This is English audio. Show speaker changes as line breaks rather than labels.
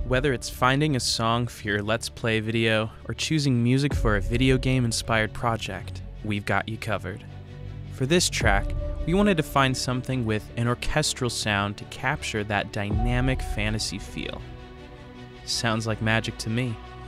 Whether it's finding a song for your Let's Play video or choosing music for a video game-inspired project, we've got you covered. For this track, we wanted to find something with an orchestral sound to capture that dynamic fantasy feel. Sounds like magic to me.